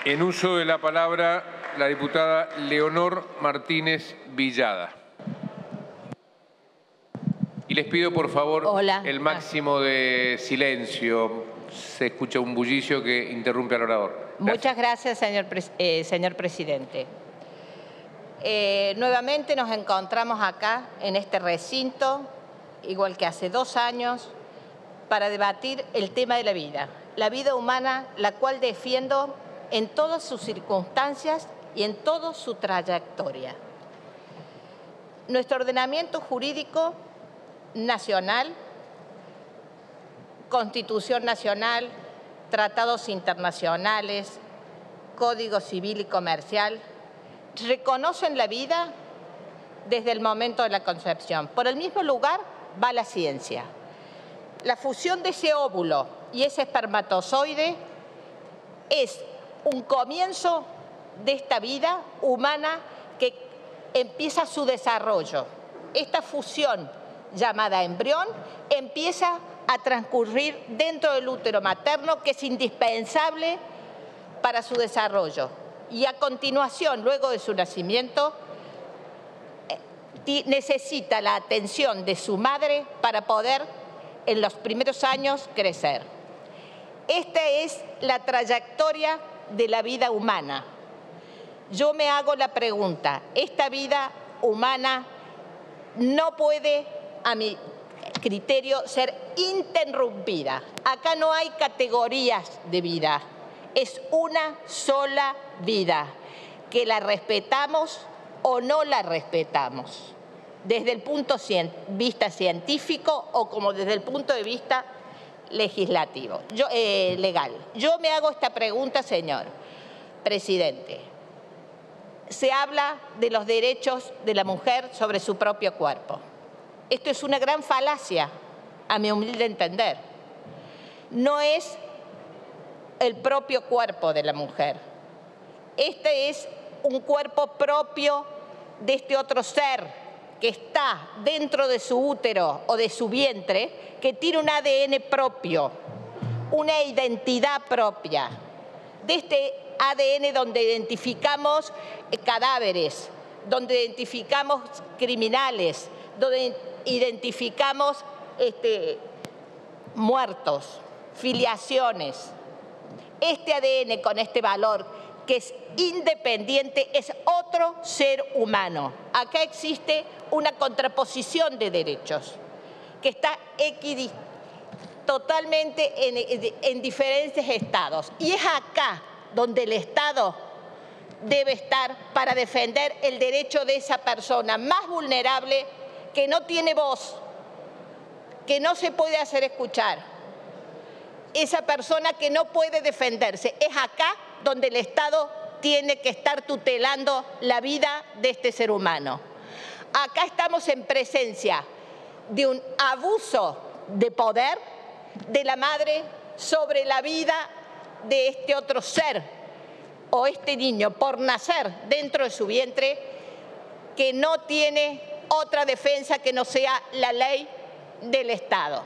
En uso de la palabra, la diputada Leonor Martínez Villada. Y les pido, por favor, el máximo de silencio. Se escucha un bullicio que interrumpe al orador. Gracias. Muchas gracias, señor presidente. Nuevamente nos encontramos acá, en este recinto, igual que hace 2 años, para debatir el tema de la vida humana, la cual defiendo en todas sus circunstancias y en toda su trayectoria. Nuestro ordenamiento jurídico nacional, Constitución Nacional, tratados internacionales, Código Civil y Comercial, reconocen la vida desde el momento de la concepción. Por el mismo lugar va la ciencia. La fusión de ese óvulo y ese espermatozoide es un comienzo de esta vida humana que empieza su desarrollo. Esta fusión, llamada embrión, empieza a transcurrir dentro del útero materno, que es indispensable para su desarrollo. Y a continuación, luego de su nacimiento, necesita la atención de su madre para poder, en los primeros años, crecer. Esta es la trayectoria de la vida humana. Yo me hago la pregunta, ¿esta vida humana no puede, a mi criterio, ser interrumpida? Acá no hay categorías de vida, es una sola vida, que la respetamos o no la respetamos, desde el punto de vista científico o como desde el punto de vista legislativo, legal. Yo me hago esta pregunta, señor presidente. Se habla de los derechos de la mujer sobre su propio cuerpo. Esto es una gran falacia, a mi humilde entender. No es el propio cuerpo de la mujer. Este es un cuerpo propio de este otro ser que está dentro de su útero o de su vientre, que tiene un ADN propio, una identidad propia. De este ADN donde identificamos cadáveres, donde identificamos criminales, donde identificamos muertos, filiaciones. Este ADN con este valor, que es independiente, es otro ser humano. Acá existe una contraposición de derechos que está totalmente en diferentes estados. Y es acá donde el Estado debe estar para defender el derecho de esa persona más vulnerable, que no tiene voz, que no se puede hacer escuchar, esa persona que no puede defenderse. Es acá donde el Estado tiene que estar tutelando la vida de este ser humano. Acá estamos en presencia de un abuso de poder de la madre sobre la vida de este otro ser o este niño por nacer dentro de su vientre, que no tiene otra defensa que no sea la ley del Estado.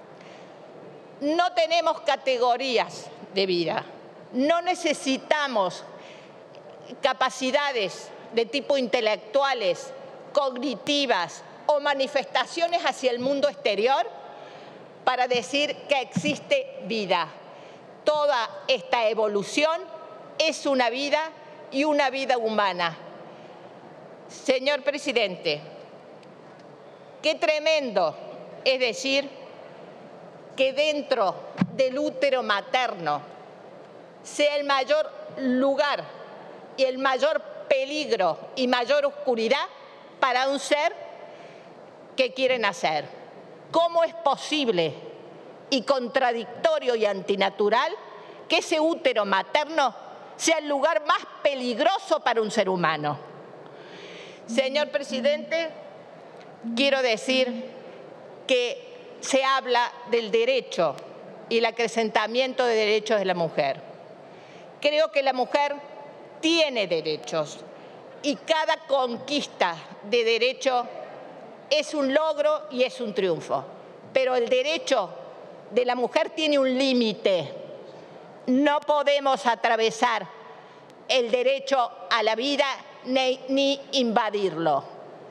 No tenemos categorías de vida, no necesitamos capacidades de tipo intelectuales, cognitivas o manifestaciones hacia el mundo exterior para decir que existe vida. Toda esta evolución es una vida y una vida humana. Señor presidente, qué tremendo es decir que dentro del útero materno sea el mayor lugar y el mayor peligro y mayor oscuridad para un ser que quiere nacer. ¿Cómo es posible y contradictorio y antinatural que ese útero materno sea el lugar más peligroso para un ser humano? Señor presidente, quiero decir que se habla del derecho y el acrecentamiento de derechos de la mujer. Creo que la mujer tiene derechos y cada conquista de derecho es un logro y es un triunfo. Pero el derecho de la mujer tiene un límite. No podemos atravesar el derecho a la vida ni invadirlo.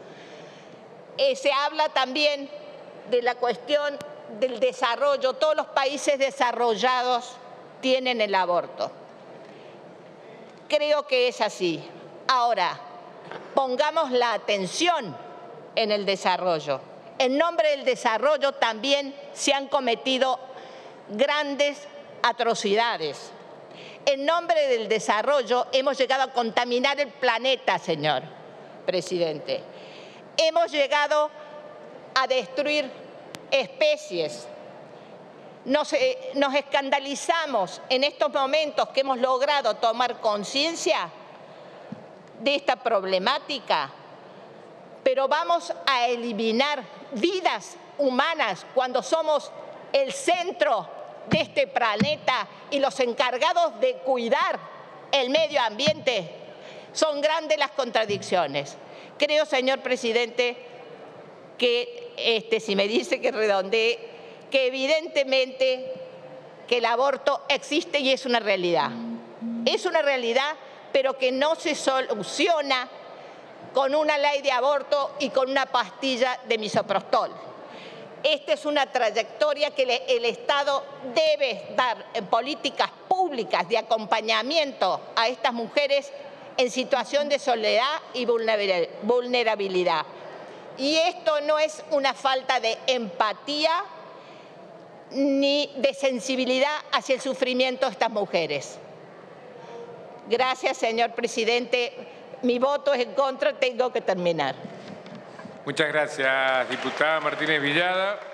Se habla también de la cuestión del desarrollo. Todos los países desarrollados tienen el aborto. Creo que es así. Ahora, pongamos la atención en el desarrollo. En nombre del desarrollo también se han cometido grandes atrocidades. En nombre del desarrollo hemos llegado a contaminar el planeta, señor presidente. Hemos llegado a destruir especies. Nos escandalizamos en estos momentos que hemos logrado tomar conciencia de esta problemática, pero vamos a eliminar vidas humanas cuando somos el centro de este planeta y los encargados de cuidar el medio ambiente. Son grandes las contradicciones. Creo, señor presidente, que si me dice que redondee, que evidentemente que el aborto existe y es una realidad. Es una realidad, pero que no se soluciona con una ley de aborto y con una pastilla de misoprostol. Esta es una trayectoria que el Estado debe dar en políticas públicas de acompañamiento a estas mujeres en situación de soledad y vulnerabilidad. Y esto no es una falta de empatía ni de sensibilidad hacia el sufrimiento de estas mujeres. Gracias, señor presidente. Mi voto es en contra, tengo que terminar. Muchas gracias, diputada Martínez Villada.